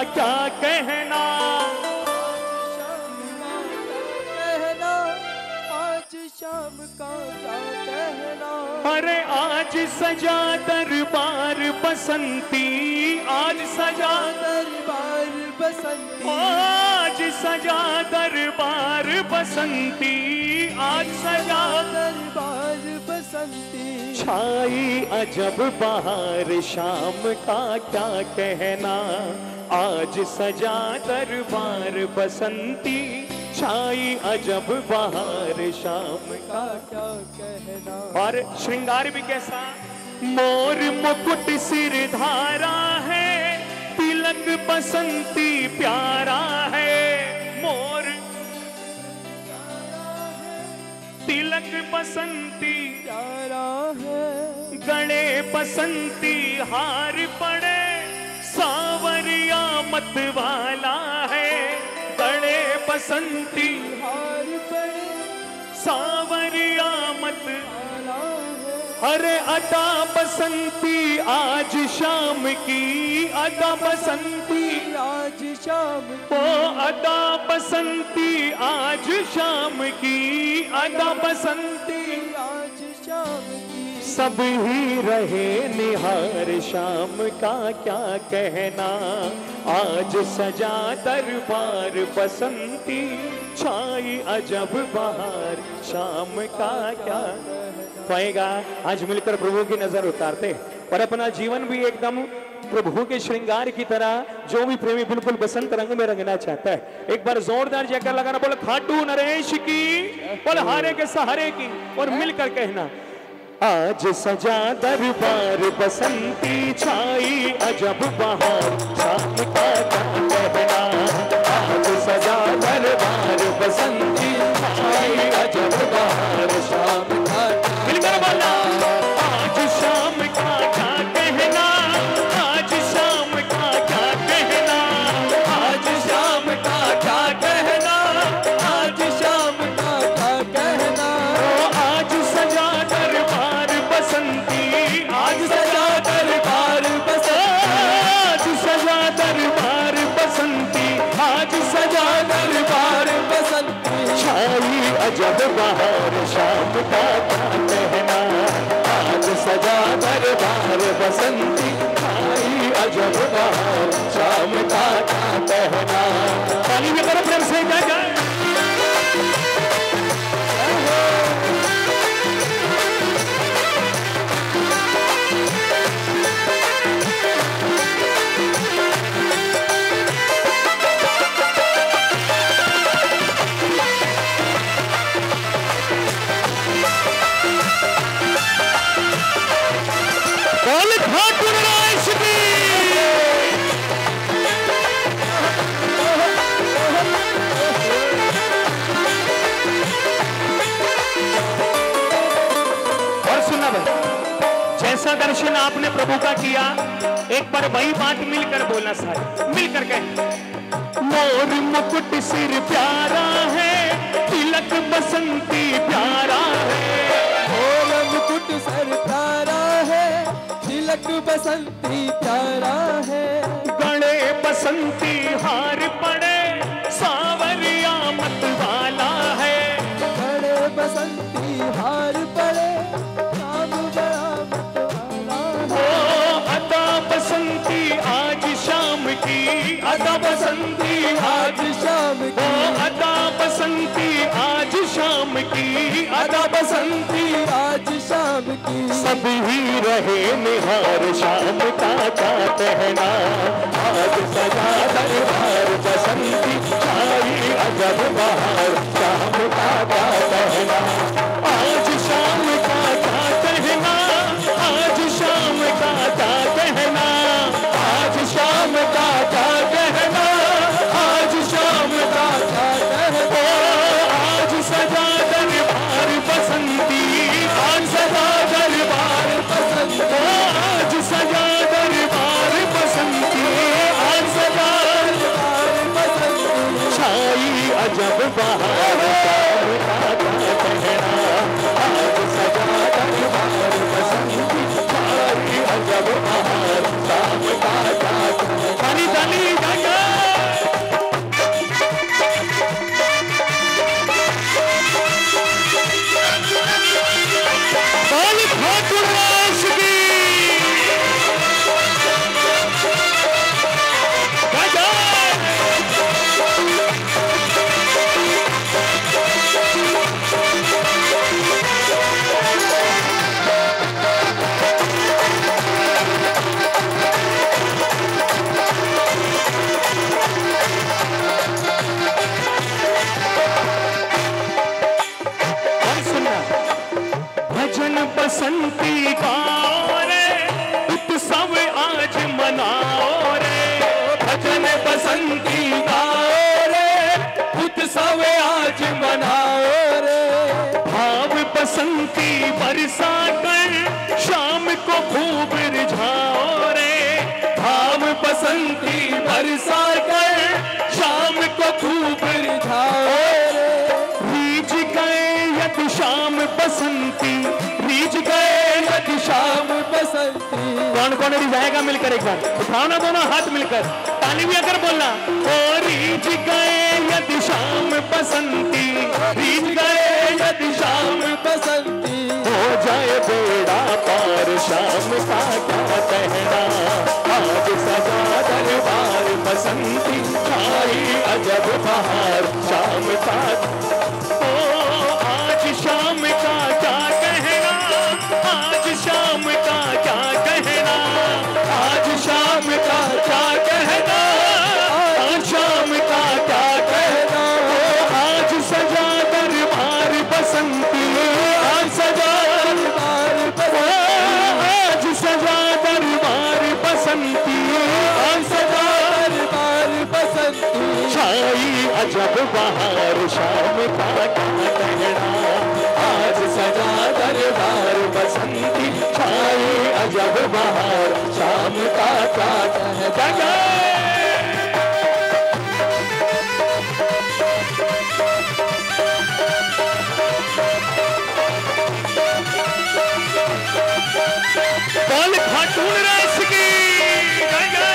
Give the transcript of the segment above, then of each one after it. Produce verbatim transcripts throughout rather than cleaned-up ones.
क्या कहना, आज शाम का क्या कहना। अरे आज सजा दरबार बसंती, आज सजा दरबार बसंती, आज सजा दरबार बसंती, आज सजा दरबार बसंती। छाई अजब बहार शाम का क्या कहना, आज सजा दरबार बसंती, छाई अजब बहार शाम का क्या कहना। और श्रृंगार भी कैसा, मोर मुकुट सिर धारा है, तिलक बसंती प्यारा है, मोर तिलक बसंती प्यारा है, गले बसंती हार पड़े, सावरिया मत वाला है, गले बसंती हार पड़े, सावरिया मत वाला है। अरे अदा बसंती आज शाम की, अदा बसंती आज शाम ओ अदा बसंती आज शाम की, अदा बसंती आज शाम की। सब ही रहे निहार शाम का क्या कहना, आज सजा दरबार बसंती, छाई अजब बहार शाम का क्या पाएगा। आज मिलकर प्रभु की नजर उतारते और अपना जीवन भी एकदम प्रभु के श्रृंगार की तरह, जो भी प्रेमी बिल्कुल बसंत रंग में रंगना चाहता है, एक बार जोरदार जयकार लगाना, बोल खाटू नरेश की, बोल हारे के सहारे की, और मिलकर कहना, आज सजा दरबार बसंती, छाई अजब बहार शाम का क्या कहना, आज सजा दरबार बसंती, छाई अजब बहार शाम का, मिलकर बोला, आज शाम का क्या कहना, आज शाम का क्या कहना, आज शाम का क्या कहना, आज शाम का क्या कहना। ओ आज सजा दरबार बसंती, आज सजा दरबार बसंती, आज सजा दरबार बसंती, आज सजा दरबार बसंती, छाई अजब बहार शाम का क्या कहना, आज सजा दरबार बसंती, छाई अजब बहार शाम का क्या कहना। ताली में करो प्रेम से जय जय। बोल ठाकुर राज की। और सुनना भाई, जैसा दर्शन आपने प्रभु का किया, एक बार वही बात मिलकर बोलना सारे, मिलकर कहें, मोर मुकुट सिर प्यारा है, तिलक बसंती प्यारा है, मोर मुकुट सर प्यारा है, तिलक बसंती प्यारा है, गले बसंती हार पड़े, सावरिया मत वाला है, गले बसंती हार पड़े, शाम बड़ा मत वाला ओ है। अदा बसंती आज शाम की, अदा बसंती आज, आज शाम ओ की, अदा बसंती आज शाम की, अदा बसंती आज शाम की। सब ही रहे निहार शाम का क्या कहना, आज सजा दरबार बसंती, छाई अजब बहार शाम का क्या कहना, आज शाम का क्या कहना, आज शाम का क्या कहना, आज शाम का क्या कहना, आज शाम का क्या कहना, आज सजा दरबार बसंती, आज सजा दरबार बसंती, आज सजा दरबार बसंती, आज सजा दरबार बसंती, छाई अजब बहार शाम बसंती गाओ रे, उत्सव आज मनाओ रे। भजन बसंती गाओ रे, उत्सव आज मनाओ रे। भाव बसंती बरसा कर शाम को खूब रिझाओ रे। भाव बसंती बरसा कर शाम को खूब रिझाओ रे। रीझ गए यदि शाम बसंती, रीझ गए यदि शाम बसंती। कौन कौन रिझाएगा मिलकर एक बार उठाओ ना दोनों हाथ मिलकर, ताली भी अगर बोलना। ओ रीझ गए यदि शाम बसंती, रीझ गए यदि शाम बसंती। हो जाए बेड़ा पार शाम का क्या कहना, आज सजा दरबार बसंती, छाई अजब बहार शाम का। ओ आज शाम का क्या कहना, आज शाम का क्या कहना, आज शाम का क्या कहना, आज शाम का क्या कहना। आज सजा दरबार बसंती, आज सजा दरबार बसंती, आज सजा दरबार बसंती, आज सजा दरबार बसंती। छाई अजब बहार शाम का क्या कहना, आज सजा दरबार बसंती, छाई अजब बहार शाम का क्या कहना। बोल खाटून रास की जय जय।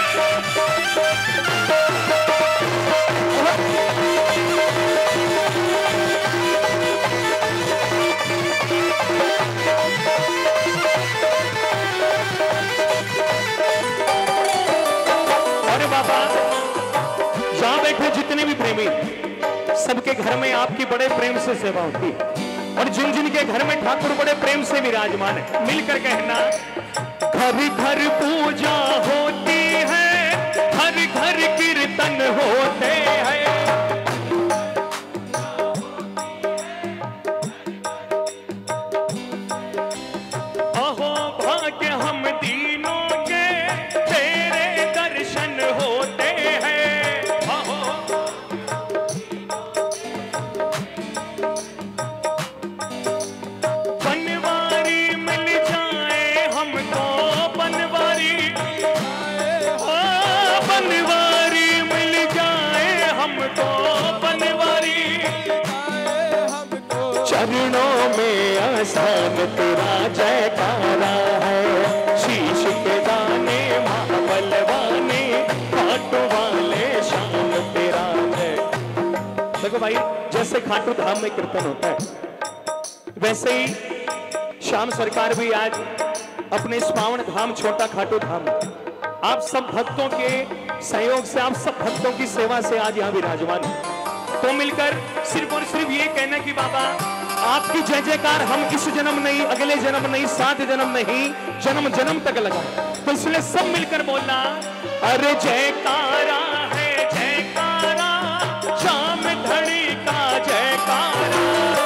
अरे बाबा, जहां बैठे जितने भी प्रेमी, सबके घर में आपकी बड़े प्रेम से सेवा होती है, और जिन जिन के घर में ठाकुर बड़े प्रेम से विराजमान है, मिलकर कहना। घर घर पूजा होती है, हर घर कीर्तन होते हैं। अहो भाग्य हम दीनों के, तेरे दर्शन होते हैं। अहो बनवारी मिल जाए हमको, बनवारी, ओ बनवारी मिल जाए हमको, बनवारी हमको। चरणों में आसान तेरा जयकारा है, शीश के दाने महाबलवाने, खाटू वाले शाम तेरा है। देखो भाई, जैसे खाटू धाम में कीर्तन होता है, वैसे ही श्याम सरकार भी आज अपने इस पावन धाम छोटा खाटू धाम में आप सब भक्तों के सहयोग से, आप सब भक्तों की सेवा से आज यहाँ विराजमान है। तो मिलकर सिर्फ और सिर्फ ये कहना कि बाबा आपकी जय जयकार हम इस जन्म नहीं, अगले जन्म नहीं, सात जन्म नहीं, जन्म जन्म तक लगा। तो इसलिए सब मिलकर बोलना, अरे जयकारा है जयकारा, शाम धड़ी का जयकारा।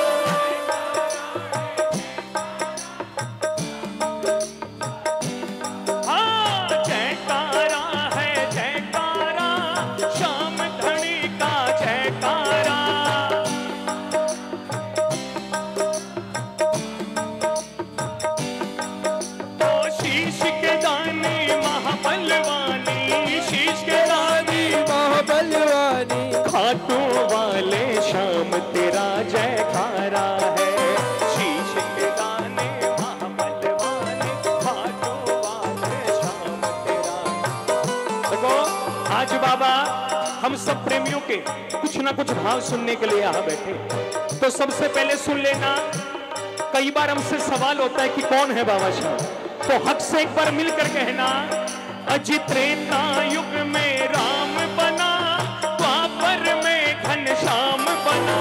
खाटू वाले शाम तेरा जयकारा है, शीश के दाने महाबलवाने, खाटू वाले शाम तेरा। देखो आज बाबा हम सब प्रेमियों के कुछ ना कुछ भाव सुनने के लिए यहाँ बैठे। तो सबसे पहले सुन लेना, कई बार हमसे सवाल होता है कि कौन है बाबा श्याम, तो हक से एक बार मिलकर कहना, अज त्रेता युग में राम बना, द्वापर में घनश्याम बना।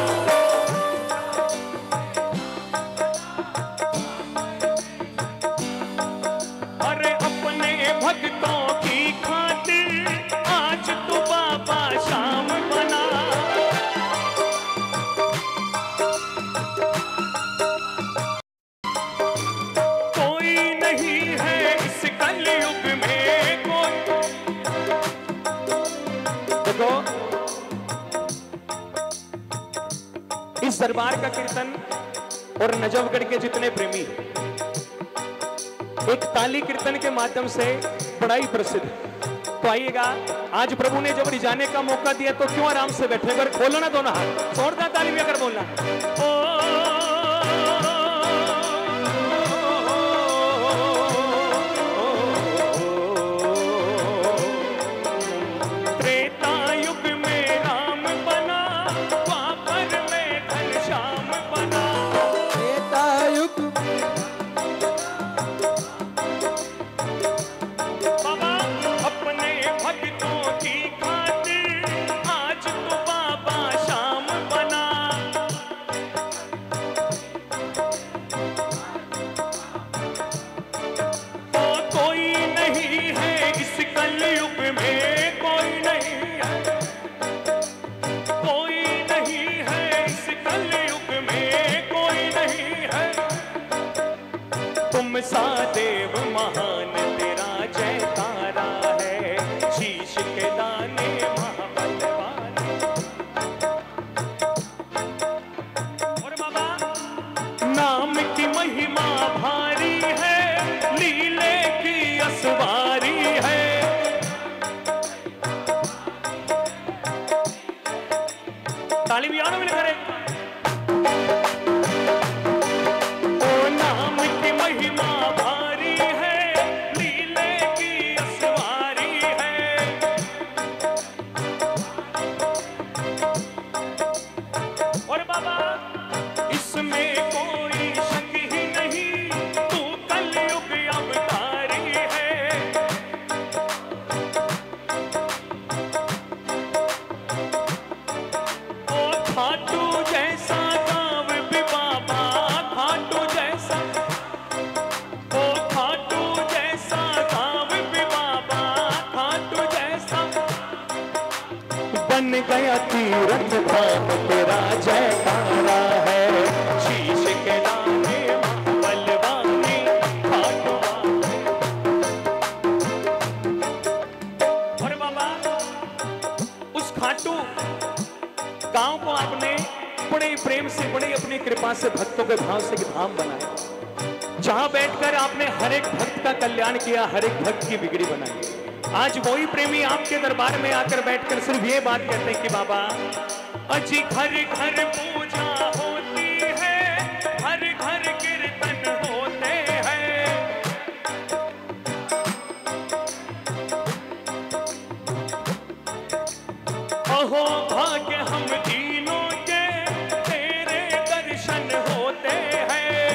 अरे अपने भक्तों की खातिर आज तू बाबा श्याम बना। का कीर्तन और नजफगढ़ के जितने प्रेमी एक ताली कीर्तन के माध्यम से बड़ा ही प्रसिद्ध है। तो आइएगा, आज प्रभु ने जब रिजाने का मौका दिया तो क्यों आराम से बैठे, अगर खोलो ना दोनों हाथ, जोरदार ताली भी अगर बोलना। त्रेता युग में राम बना, द्वापर में घनश्याम बना। त्रेता युग बाबा अपने भक्तों की खातिर आज तो बाबा श्याम बना। तो कोई नहीं है इस कलयुग में, कोई नहीं है, कोई नहीं है इस कलयुग में, कोई नहीं है तुम सा देव महान, तेरा जयकारा है शीश के दाने महाबलवान। और बाबा नाम की महिमा भारी है, लीले की असवारी है। ताली भी आना मिल करे। ओ नाम की महिमा भारी है, लीले की असवारी है। और बाबा इसमें कोई शक ही नहीं, तू कलयुग अवतारी है। ओ खाटू जैसा गाँव भी बाबा, खाटू जैसा, ओ खाटू जैसा गाँव भी बाबा, खाटू जैसा बन गया तीरथ धाम, तेरा जयकारा है शीश के दाने महाबलवानी। खाटू वाले। और बाबा उस खाटू गांव को आपने बड़े प्रेम से, बड़े अपनी कृपा से, भक्तों के भाव से धाम बनाया, जहां बैठकर आपने हर एक भक्त का कल्याण किया, हर एक भक्त की बिगड़ी बनाई। आज वही प्रेमी आपके दरबार में आकर बैठकर सिर्फ ये बात कहते हैं कि बाबा अजी घर घर पूजा होती है, हर घर कीर्तन होते हैं। अहो भाग्य हम तीनों के, तेरे दर्शन होते हैं।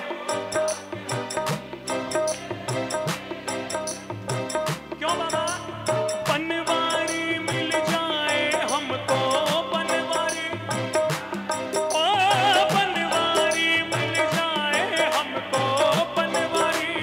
क्यों बाबा बनवारी मिल जाए हमको, बनवारी, ओ बनवारी मिल जाए हमको, बनवारी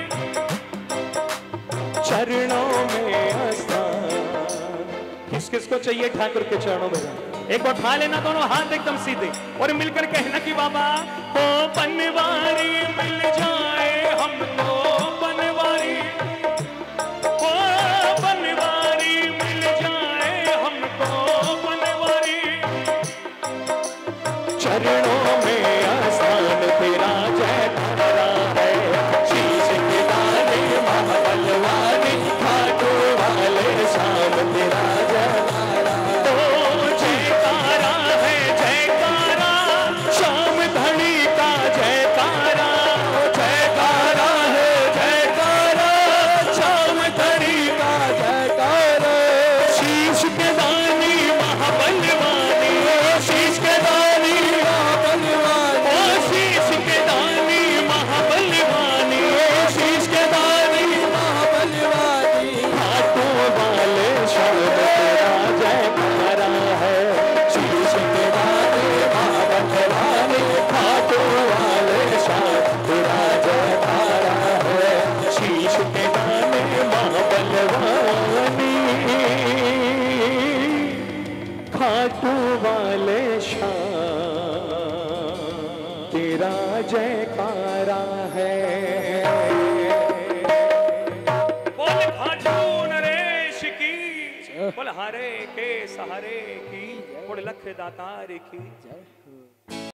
चरणों में स्थान। किस किस को चाहिए ठाकुर के चरणों में? एक बार उठा लेना दोनों हाथ एकदम सीधे और मिलकर कहना कि बाबा ओ बनवारी मिल जाए हमको, बनवारी, ओ बनवारी मिल जाए हमको, बनवारी चरणों में आसान, तेरा जयकारा है शीश के दाने महाबलवानी। खाटू वाले श्याम तेरा जयकारा, ओ जयकारा है जयकारा, श्याम धनी का जयकारा, जयकारा है जयकारा, श्याम धनी का जयकारा। शीश के दानी महाबलवानी, शीश के दानी महाबलवानी, ओ शीश के दानी महाबलवानी, शीश के दानी महाबलवानी। खाटू वाले श्याम तेरा जयकारा है शीश के दानी महाबलवानी। खाटू वाले श्याम तेरा जयकारा है शीश के दाने महाबलवानी। खाटू वाले श्याम तेरा जयकारा है। बोल खाटू नरेश की, बोल हारे के सहारे की, बोल लख दातार की।